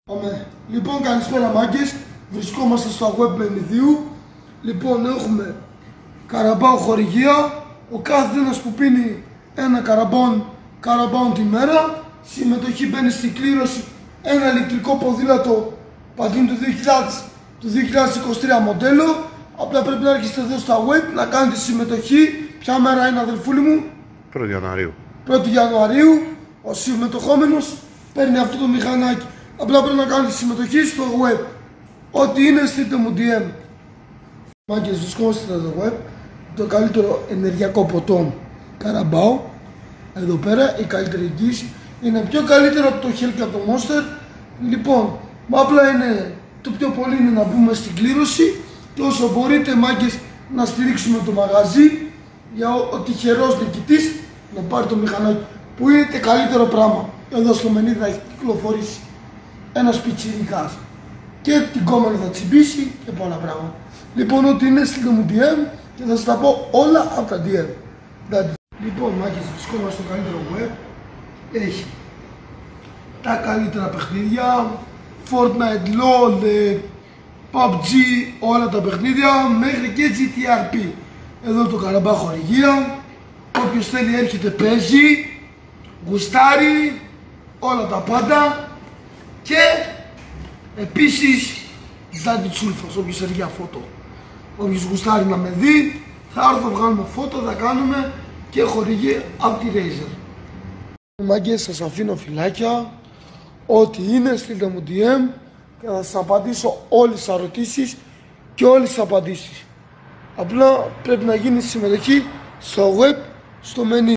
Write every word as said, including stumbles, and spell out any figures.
Πάμε. Λοιπόν, καλησπέρα μάγκες. Βρισκόμαστε στο web Μενιδίου. Λοιπόν, έχουμε καραμπάο χορηγία. Ο κάθε ένας που πίνει ένα καραμπάον, καραμπάον τη μέρα, συμμετοχή μπαίνει στην κλήρωση ένα ηλεκτρικό ποδήλατο πατίνου του δύο χιλιάδες είκοσι τρία μοντέλο. Απλά πρέπει να έρχεστε εδώ στα web να κάνετε συμμετοχή. Ποια μέρα είναι, αδελφούλη μου? πρώτη Ιανουαρίου. πρώτη Ιανουαρίου. Ο συμμετοχόμενος παίρνει αυτό το μηχανάκι. Απλά πρέπει να κάνετε συμμετοχή στο web. Ό,τι είναι, στείλτε μου ντι εμ. Μάγκες, βρισκόμαστε στο web. Το καλύτερο ενεργειακό ποτό καραμπάο. Εδώ πέρα η καλύτερη εγγύηση. Είναι πιο καλύτερο από το Hell και από το Monster. Λοιπόν, απλά είναι το πιο πολύ είναι να μπούμε στην κλήρωση. Και όσο μπορείτε, μάγκες, να στηρίξουμε το μαγαζί για ο, ο τυχερός νικητής να πάρει το μηχανάκι που είναι το καλύτερο πράγμα. Εδώ στο Μενίδη θα έχει κυκλοφορήσει ένας πιτσιρικάς και την κόμμα θα τσιμπήσει και πολλά πράγματα. Λοιπόν, ό,τι είναι, στείλτε μου ντι εμ και θα σας τα πω όλα από τα ντι εμ. Λοιπόν, μάκες, βρισκόμαστε στο καλύτερο web. Έχει τα καλύτερα παιχνίδια, Fortnite, λολ, παμπ τζι, όλα τα παιχνίδια μέχρι και τζι τι αρ πι. Εδώ το καραμπά χορηγία. Όποιος θέλει έρχεται, παίζει, γουστάρει, όλα τα πάντα. Και επίσης ζάντι τσούλφος, όποιος έρχεται για φώτο. Όποιος γουστάρει να με δει, θα έρθω, βγάλουμε φώτο, θα κάνουμε και χορηγία από τη Razer. Μάγκες, σας αφήνω φυλάκια. Ό,τι είναι, στείλτε μου ντι εμ και θα σας απαντήσω όλες τις ερωτήσεις και όλες τις απαντήσεις. Απλά πρέπει να γίνει συμμετοχή στο web, στο menu.